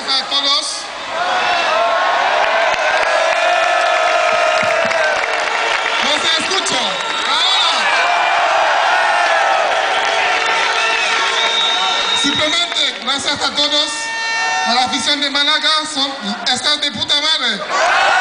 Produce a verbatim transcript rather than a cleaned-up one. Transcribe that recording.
gracias a todos. No se escucha. Ahora. Simplemente, gracias a todos. A la afición de Málaga, son, están de puta madre.